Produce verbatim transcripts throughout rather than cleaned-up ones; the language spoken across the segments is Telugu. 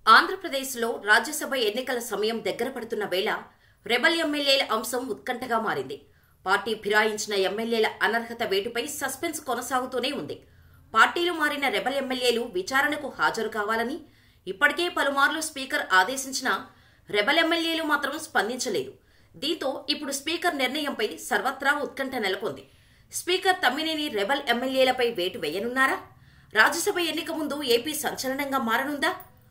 ఆంధ్రప్రదేశ్లో రాజ్యసభ ఎన్నికల సమయం దగ్గర పడుతున్న వేళ రెబల్ ఎమ్మెల్యేల అంశం ఉత్కంఠగా మారింది. పార్టీ ఫిరాయించిన ఎమ్మెల్యేల అనర్హత వేటుపై సస్పెన్స్ కొనసాగుతూనే ఉంది. పార్టీలు మారిన రెబల్ ఎమ్మెల్యేలు విచారణకు హాజరు కావాలని ఇప్పటికే పలుమార్లు స్పీకర్ ఆదేశించినా రెబల్ ఎమ్మెల్యేలు మాత్రం స్పందించలేదు. దీంతో ఇప్పుడు స్పీకర్ నిర్ణయంపై సర్వత్రా ఉత్కంఠ నెలకొంది. స్పీకర్ తమ్మినేని రెబల్ ఎమ్మెల్యేలపై వేటు వేయనున్నారా? రాజ్యసభ ఎన్నిక ముందు ఏపీ సంచలనంగా మారనుందా?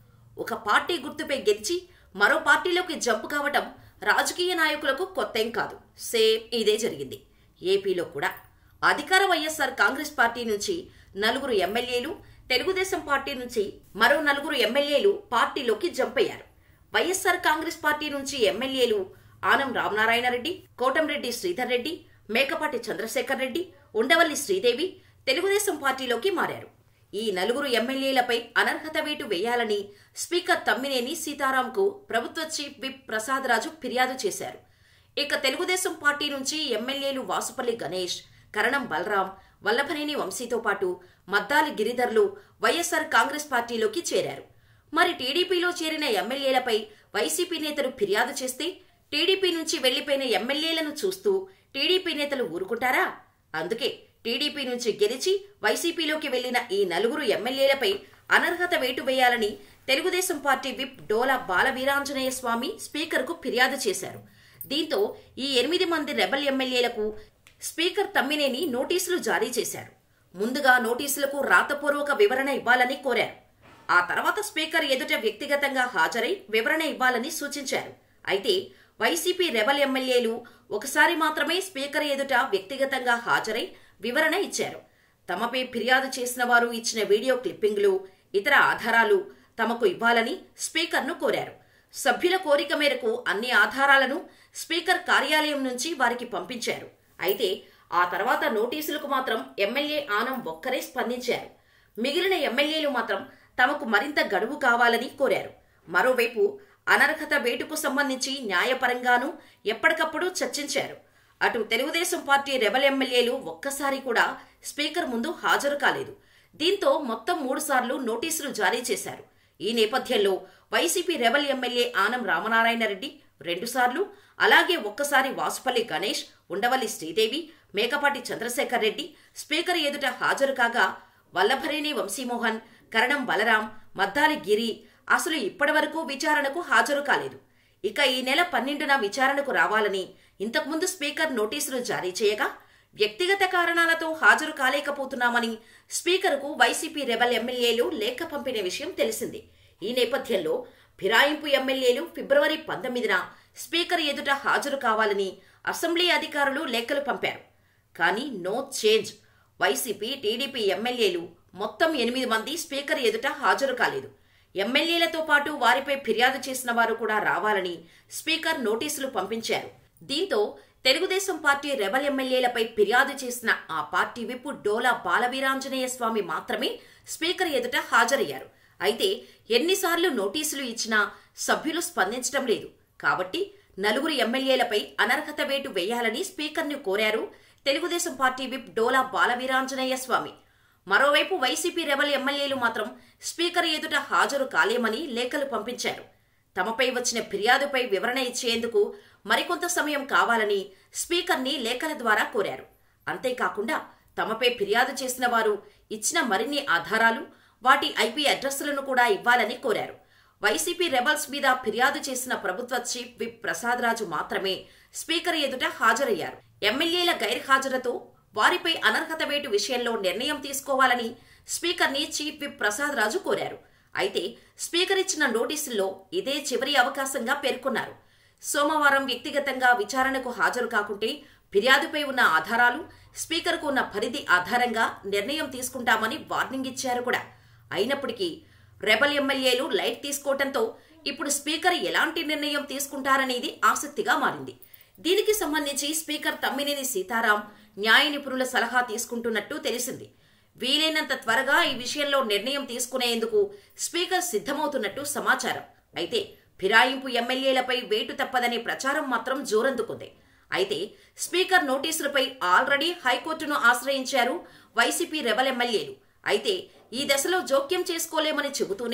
ఒక పార్టీ గుర్తుపై గెలిచి మరో పార్టీలోకి జంపు కావటం రాజకీయ నాయకులకు కొత్తేం కాదు. సేమ్ ఇదే జరిగింది ఏపీలో కూడా. అధికార వైఎస్ఆర్ కాంగ్రెస్ పార్టీ నుంచి నలుగురు ఎమ్మెల్యేలు, తెలుగుదేశం పార్టీ నుంచి మరో నలుగురు ఎమ్మెల్యేలు పార్టీలోకి జంప్ అయ్యారు. వైఎస్ఆర్ కాంగ్రెస్ పార్టీ నుంచి ఎమ్మెల్యేలు ఆనం రామనారాయణ రెడ్డి, కోటంరెడ్డి శ్రీధర్ రెడ్డి, మేకపాటి చంద్రశేఖర్ రెడ్డి, ఉండవల్లి శ్రీదేవి తెలుగుదేశం పార్టీలోకి మారారు. ఈ నలుగురు ఎమ్మెల్యేలపై అనర్హత వేటు వేయాలని స్పీకర్ తమ్మినేని సీతారాంకు ప్రభుత్వ చీఫ్ విప్ ప్రసాద్ రాజు ఫిర్యాదు చేశారు. ఇక తెలుగుదేశం పార్టీ నుంచి ఎమ్మెల్యేలు వాసుపల్లి గణేష్, కరణం బలరాం, వల్లభనేని వంశీతో పాటు మద్దాలి గిరిధర్లు వైఎస్ఆర్ కాంగ్రెస్ పార్టీలోకి చేరారు. మరి టీడీపీలో చేరిన ఎమ్మెల్యేలపై వైసీపీ నేతలు ఫిర్యాదు చేస్తే టీడీపీ నుంచి వెళ్లిపోయిన ఎమ్మెల్యేలను చూస్తూ టీడీపీ నేతలు ఊరుకుంటారా? అందుకే టీడీపీ నుంచి గెలిచి వైసీపీలోకి వెళ్లిన ఈ నలుగురు ఎమ్మెల్యేలపై అనర్హత వేటు వేయాలని తెలుగుదేశం పార్టీ విప్ డోలా బాలవీరాంజనేయ స్వామి స్పీకర్కు ఫిర్యాదు చేశారు. దీంతో ఈ ఎనిమిది మంది రెబల్ ఎమ్మెల్యేలకు స్పీకర్ తమ్మినేని నోటీసులు జారీ చేశారు. ముందుగా నోటీసులకు రాతపూర్వక వివరణ ఇవ్వాలని కోరారు. ఆ తర్వాత స్పీకర్ ఎదుట వ్యక్తిగతంగా హాజరై వివరణ ఇవ్వాలని సూచించారు. అయితే వైసీపీ రెబల్ ఎమ్మెల్యేలు ఒకసారి మాత్రమే స్పీకర్ ఎదుట వ్యక్తిగతంగా హాజరై వివరణ ఇచ్చారు. తమపై ఫిర్యాదు చేసిన వారు ఇచ్చిన వీడియో క్లిప్పింగ్లు, ఇతర ఆధారాలు తమకు ఇవ్వాలని స్పీకర్ను కోరారు. సభ్యుల కోరిక మేరకు అన్ని ఆధారాలను స్పీకర్ కార్యాలయం నుంచి వారికి పంపించారు. అయితే ఆ తర్వాత నోటీసులకు మాత్రం ఎమ్మెల్యే ఆనం ఒక్కరే స్పందించారు. మిగిలిన ఎమ్మెల్యేలు మాత్రం తమకు మరింత గడువు కావాలని కోరారు. మరోవైపు అనర్హత వేటుకు సంబంధించి న్యాయపరంగానూ ఎప్పటికప్పుడు చర్చించారు. అటు తెలుగుదేశం పార్టీ రెబల్ ఎమ్మెల్యేలు ఒక్కసారి కూడా స్పీకర్ ముందు హాజరు కాలేదు. దీంతో మొత్తం మూడు సార్లు నోటీసులు జారీ చేశారు. ఈ నేపథ్యంలో YCP rebel MLA Anam Ramanarayana Reddy రెండుసార్లు, అలాగే ఒక్కసారి వాసుపల్లి గణేష్, ఉండవల్లి శ్రీదేవి, మేకపాటి చంద్రశేఖర్ రెడ్డి స్పీకర్ ఎదుట హాజరు కాగా వల్లభనేని వంశీమోహన్, కరణం బలరాం, మద్దాలి గిరి అసలు ఇప్పటివరకు విచారణకు హాజరు కాలేదు. ఇక ఈ నెల పన్నెండున విచారణకు రావాలని ఇంతకుముందు స్పీకర్ నోటీసులు జారీ చేయగా వ్యక్తిగత కారణాలతో హాజరు కాలేకపోతున్నామని స్పీకర్కు వైసీపీ రెబల్ ఎమ్మెల్యేలు లేఖ పంపిన విషయం తెలిసింది. ఈ నేపథ్యంలో ఫిరాయింపు ఎమ్మెల్యేలు ఫిబ్రవరి పంతొమ్మిదిన స్పీకర్ ఎదుట హాజరు కావాలని అసెంబ్లీ అధికారులు లేఖలు పంపారు. కానీ నో చేంజ్. వైసీపీ, టీడీపీ ఎమ్మెల్యేలు మొత్తం ఎనిమిది మంది స్పీకర్ ఎదుట హాజరు కాలేదు. ఎమ్మెల్యేలతో పాటు వారిపై ఫిర్యాదు చేసిన వారు కూడా రావాలని స్పీకర్ నోటీసులు పంపించారు. దీంతో తెలుగుదేశం పార్టీ రెబల్ ఎమ్మెల్యేలపై ఫిర్యాదు చేసిన ఆ పార్టీ విప్ డోలా బాలవీరాంజనేయ స్వామి మాత్రమే స్పీకర్ ఎదుట హాజరయ్యారు. అయితే ఎన్నిసార్లు నోటీసులు ఇచ్చినా సభ్యులు స్పందించడం లేదు. కాబట్టి నలుగురు ఎమ్మెల్యేలపై అనర్హత వేటు వేయాలని స్పీకర్ను కోరారు తెలుగుదేశం పార్టీ విప్ డోలా బాలవీరాంజనేయ స్వామి. మరోవైపు వైసీపీ రెబల్ ఎమ్మెల్యేలు మాత్రం స్పీకర్ ఎదుట హాజరు కాలేమని లేఖలు పంపించారు. తమపై వచ్చిన ఫిర్యాదుపై వివరణ ఇచ్చేందుకు మరికొంత సమయం కావాలని స్పీకర్ని లేఖల ద్వారా కోరారు. అంతేకాకుండా తమపై ఫిర్యాదు చేసిన వారు ఇచ్చిన మరిన్ని ఆధారాలు, వాటి ఐపీ అడ్రస్లను కూడా ఇవ్వాలని కోరారు. వైసీపీ రెబల్స్ మీద ఫిర్యాదు చేసిన ప్రభుత్వ చీఫ్ విప్ ప్రసాద్ రాజు మాత్రమే స్పీకర్ ఎదుట హాజరయ్యారు. ఎమ్మెల్యేల గైర్హాజరుతో వారిపై అనర్హత వేటు విషయంలో నిర్ణయం తీసుకోవాలని స్పీకర్ని చీఫ్ విప్ ప్రసాద్ రాజు కోరారు. అయితే స్పీకర్ ఇచ్చిన నోటీసుల్లో ఇదే చివరి అవకాశంగా పేర్కొన్నారు. సోమవారం వ్యక్తిగతంగా విచారణకు హాజరు కాకుంటే ఫిర్యాదుపై ఉన్న ఆధారాలు, స్పీకర్కు ఉన్న పరిధి ఆధారంగా నిర్ణయం తీసుకుంటామని వార్నింగ్ ఇచ్చారు కూడా. అయినప్పటికీ రెబల్ ఎమ్మెల్యేలు లైట్ తీసుకోవడంతో ఇప్పుడు స్పీకర్ ఎలాంటి నిర్ణయం తీసుకుంటారనేది ఆసక్తిగా మారింది. దీనికి సంబంధించి స్పీకర్ తమ్మినేని సీతారాం న్యాయ నిపుణుల సలహా తీసుకుంటున్నట్టు తెలిసింది. వీలైనంత త్వరగా ఈ విషయంలో నిర్ణయం తీసుకునేందుకు స్పీకర్ సిద్ధమవుతున్నట్టు సమాచారం. అయితే ఫిరాయింపు ఎమ్మెల్యేలపై వేటు తప్పదనే ప్రచారం మాత్రం జోరందుకుంది. అయితే స్పీకర్ నోటీసులపై ఆల్రెడీ హైకోర్టును ఆశ్రయించారు వైసీపీ రెబల్ ఎమ్మెల్యేలు. అయితే ఈ దశలో జోక్యం చేసుకోలేమని చెబుతూనే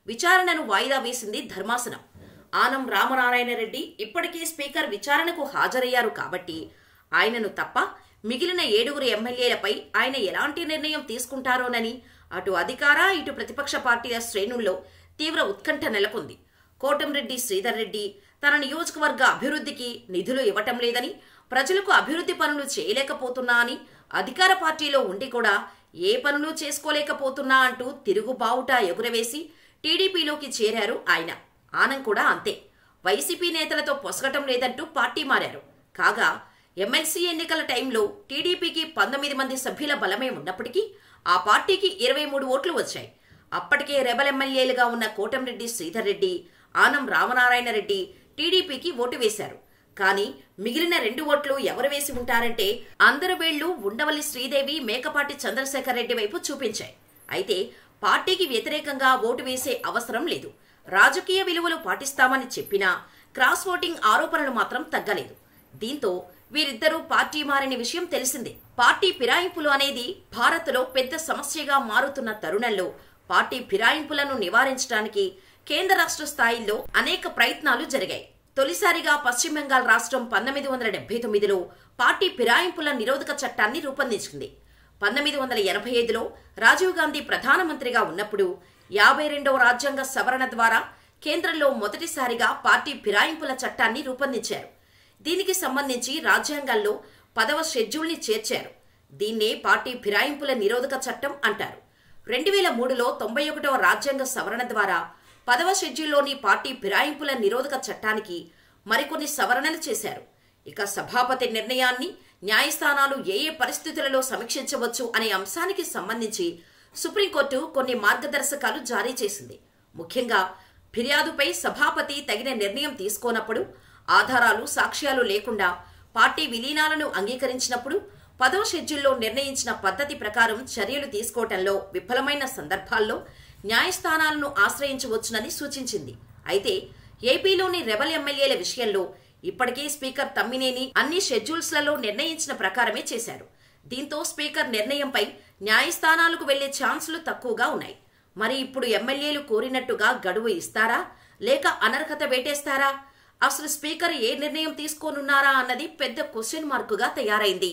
విచారణను వాయిదా వేసింది ధర్మాసనం. ఆనం రామనారాయణ రెడ్డి ఇప్పటికే స్పీకర్ విచారణకు హాజరయ్యారు కాబట్టి ఆయనను తప్ప మిగిలిన ఏడుగురు ఎమ్మెల్యేలపై ఆయన ఎలాంటి నిర్ణయం తీసుకుంటారోనని అటు అధికార ఇటు ప్రతిపక్ష పార్టీల శ్రేణుల్లో తీవ్ర ఉత్కంఠ నెలకొంది. కోటంరెడ్డి శ్రీధర్ రెడ్డి తన నియోజకవర్గ అభివృద్ధికి నిధులు ఇవ్వటం లేదని, ప్రజలకు అభివృద్ధి పనులు చేయలేకపోతున్నా అని, అధికార పార్టీలో ఉండి కూడా ఏ పనులు చేసుకోలేకపోతున్నా అంటూ తిరుగుబావుట ఎగురవేసి టీడీపీలోకి చేరారు ఆయన. ఆనం కూడా అంతే. వైసీపీ నేతలతో పొసగటం లేదంటూ పార్టీ మారారు. కాగా ఎమ్మెల్సీ ఎన్నికల టైంలో టీడీపీకి పంతొమ్మిది మంది సభ్యుల బలమే ఉన్నప్పటికీ ఆ పార్టీకి ఇరవై మూడు ఓట్లు వచ్చాయి. అప్పటికే రెబల్ ఎమ్మెల్యేలుగా ఉన్న కోటంరెడ్డి శ్రీధర్ రెడ్డి, ఆనం రామనారాయణ రెడ్డి టీడీపీకి ఓటు వేశారు. కానీ మిగిలిన రెండు ఓట్లు ఎవరు వేసి ఉంటారంటే అందరి వేళ్లు ఉండవల్లి శ్రీదేవి, మేకపాటి చంద్రశేఖర్ రెడ్డి వైపు చూపించాయి. అయితే పార్టీకి వ్యతిరేకంగా ఓటు వేసే అవసరం లేదు. రాజకీయ విలువలు పాటిస్తామని చెప్పినా క్రాస్ ఓటింగ్ ఆరోపణలు మాత్రం తగ్గలేదు. దీంతో వీరిద్దరూ పార్టీ మారిన విషయం తెలిసిందే. పార్టీ ఫిరాయింపులు అనేది భారత్లో పెద్ద సమస్యగా మారుతున్న తరుణంలో పార్టీ ఫిరాయింపులను నివారించడానికి కేంద్ర రాష్ట్ర స్థాయిల్లో అనేక ప్రయత్నాలు జరిగాయి. తొలిసారిగా పశ్చిమ బెంగాల్ రాష్ట్రం పంతొమ్మిది వందల డెబ్బై తొమ్మిదిలో పార్టీ ఫిరాయింపుల నిరోధక చట్టాన్ని రూపొందించింది. పంతొమ్మిది వందల ఎనభై ఐదులో రాజీవ్ గాంధీ ప్రధానమంత్రిగా ఉన్నప్పుడు యాభై రెండవ రాజ్యాంగ సవరణ ద్వారా కేంద్రంలో మొదటిసారిగా పార్టీ ఫిరాయింపుల చట్టాన్ని రూపొందించారు. దీనికి సంబంధించి రాజ్యాంగాల్లో పదవ షెడ్యూల్ని చేర్చారు. దీన్నే పార్టీ ఫిరాయింపుల నిరోధక చట్టం అంటారు. రెండు వేల మూడులో తొంభై ఒకటవ రాజ్యాంగ సవరణ ద్వారా పదవ షెడ్యూల్లోని పార్టీ ఫిరాయింపుల నిరోధక చట్టానికి మరికొన్ని సవరణలు చేశారు. ఇక సభాపతి నిర్ణయాన్ని న్యాయస్థానాలు ఏ ఏ పరిస్థితులలో సమీక్షించవచ్చు అనే అంశానికి సంబంధించి సుప్రీంకోర్టు కొన్ని మార్గదర్శకాలు జారీ చేసింది. ముఖ్యంగా ఫిర్యాదుపై సభాపతి తగిన నిర్ణయం తీసుకోనప్పుడు, ఆధారాలు సాక్ష్యాలు లేకుండా పార్టీ విలీనాలను అంగీకరించినప్పుడు, పదవ షెడ్యూల్లో నిర్ణయించిన పద్ధతి ప్రకారం చర్యలు తీసుకోవటంలో విఫలమైన సందర్భాల్లో న్యాయస్థానాలను ఆశ్రయించవచ్చునని సూచించింది. అయితే ఏపీలోని రెబల్ ఎమ్మెల్యేల విషయంలో ఇప్పటికే స్పీకర్ తమ్మినేని అన్ని షెడ్యూల్స్లలో నిర్ణయించిన ప్రకారమే చేశారు. దీంతో స్పీకర్ నిర్ణయంపై న్యాయస్థానాలకు వెళ్లే ఛాన్సులు తక్కువగా ఉన్నాయి. మరి ఇప్పుడు ఎమ్మెల్యేలు కోరినట్టుగా గడువు ఇస్తారా లేక అనర్హత వేటేస్తారా? అసలు స్పీకర్ ఏ నిర్ణయం తీసుకోనున్నారా అన్నది పెద్ద క్వశ్చన్ మార్కుగా తయారైంది.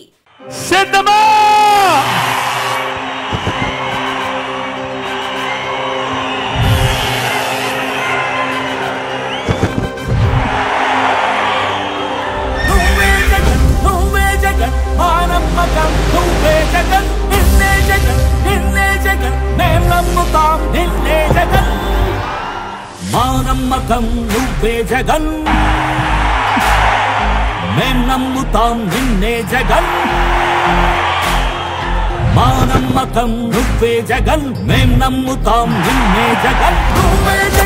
మానమ్మకం నువ్వే జగన్, మేం నమ్ముతాం నిన్నే జగన్. మానమ్మకం నువ్వే జగన్, మేం నమ్ముతాం నిన్నే జగన్.